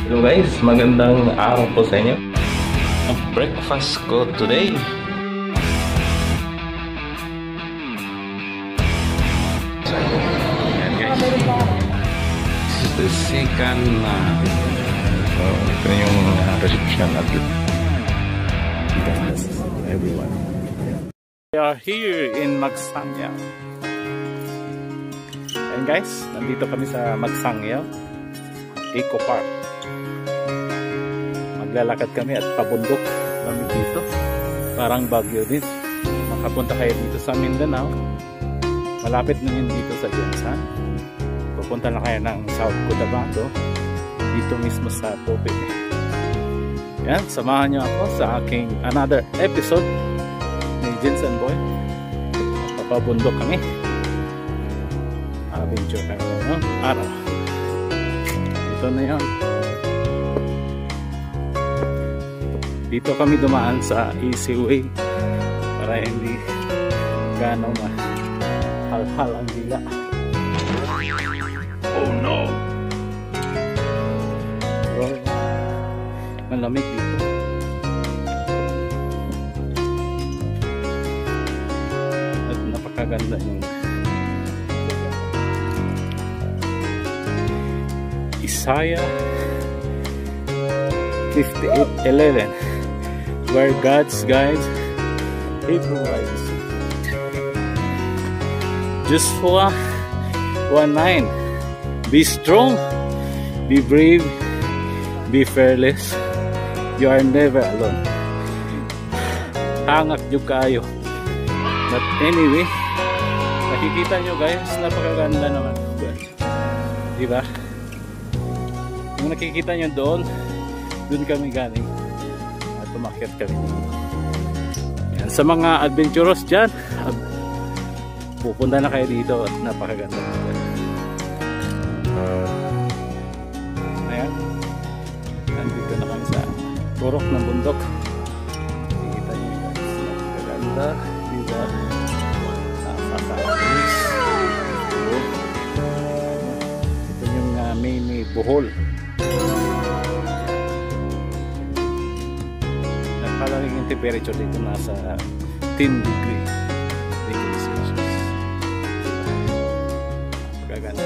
Hello guys, magandang araw po sa inyo. Ang breakfast ko today, ayan guys, this is the second so ito yung reception natin. Everyone, we are here in Magsangyao. Ayan guys, nandito kami sa Magsangyao Eco Park. Maglalakad kami at pabundok kami dito, parang Baguio din. Makapunta kayo dito sa Mindanao, malapit na yun dito sa Jensan. Pupunta na kayo ng South Cotabato, dito mismo sa Tope. Yan, samahan nyo ako sa aking another episode ni Jensan Boy. Papabundok kami, adventure kami ng araw. Ito na yan. Dito kami dumaan sa easy way para hindi gano'ng mahal-hal ang dila. Oh no! Pero malamig dito. At napakaganda yung Isaiah 58:11, where God's guides, He provides. Joshua 1:9, be strong, be brave, be fearless, you are never alone. Hangak nyo kayo. But anyway, nakikita nyo guys, napakaganda naman. Diba? Yung nakikita nyo doon, doon kami galing at umakyat kami. Yan, sa mga adventurous dyan, pupunta na kayo dito at napakaganda. Ayan, nandito na kami sa turok ng bundok. Nakikita nyo guys, napakaganda dito. Napakalis. Ito yung may buhol. Napakalamig yung temperature dito, nasa 10 degrees Celsius. Gaganda.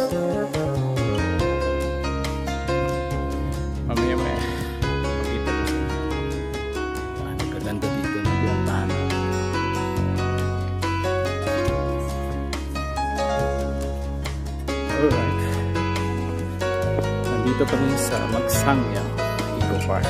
Mamaya makita ko sa nagaganda dito na biyantahan. Alright, nandito kami sa Magsangyao Eco Park.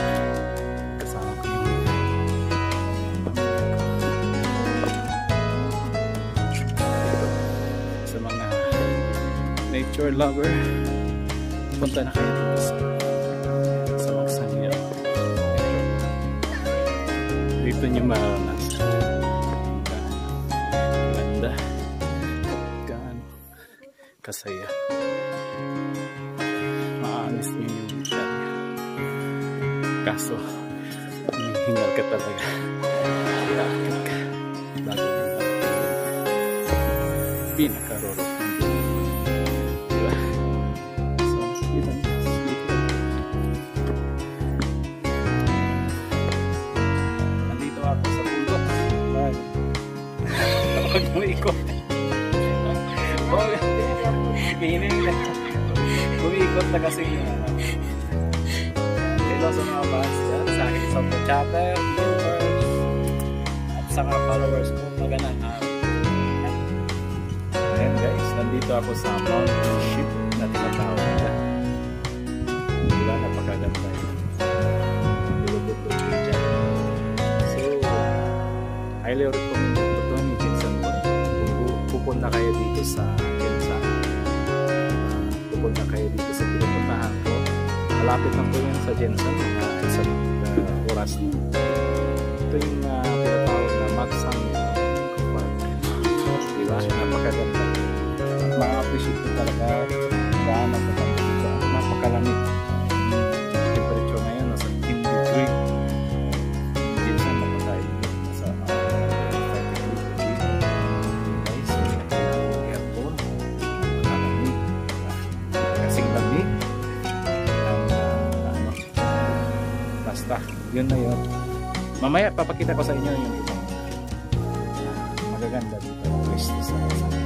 Nature lover, punta na kayo dito sa Magsangyao. Dito nyo maranasan ganda, gaano kasaya, maanis nyo yung dyan. Kaso hingal ka talaga, lakit ka bago pinakarorok. Umiikot na kasi hello sa mga fans dyan, sa akin sa chatter, viewers, at sa mga followers ko, magandang araw. Ayan guys, nandito ako sa Mount Ship na tinatawag nila. Diba, napakaganda yun. Bilog-bilog dyan. So, highly recommend ito ni Jensan Boy. Kung pupunta kayo dito sa Jensan, pupunta kayo dito sa pinupuntahan ko, malapit lang po yun sa Jensan, mga isang oras na. Ito yung pinatawag na Magsangyao Eco Park. Diba? Napakaganda. At ma-appreciate ko talaga gaano maganda dito. Napakalamig. Temperature ngayon nasa 10 degree. Jensan na pa tayo. Nasa 5 degree. Guys, aircon. Napakalamig. Kasing lamig. basta yun na yun. Mamaya papakita ko sa inyo yung ibang magaganda dito. West sa